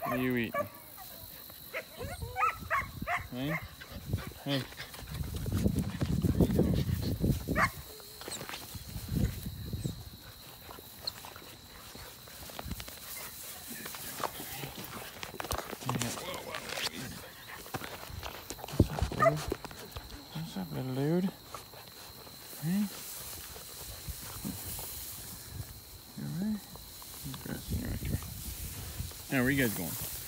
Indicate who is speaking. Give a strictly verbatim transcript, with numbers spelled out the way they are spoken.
Speaker 1: What are you eating? Hey? Hey. What are you doing? What's up, little dude? Hey? You alright? Now, where are you guys going?